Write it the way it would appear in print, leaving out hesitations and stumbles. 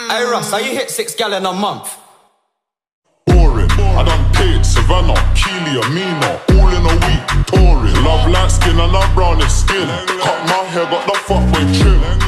Hey Russ, how you hit 6 gal in a month? Boring, I done paid Savannah, Keely, Amina, all in a week, touring. Love light skin and love brownish skin. Cut my hair, got the fuck boy trim.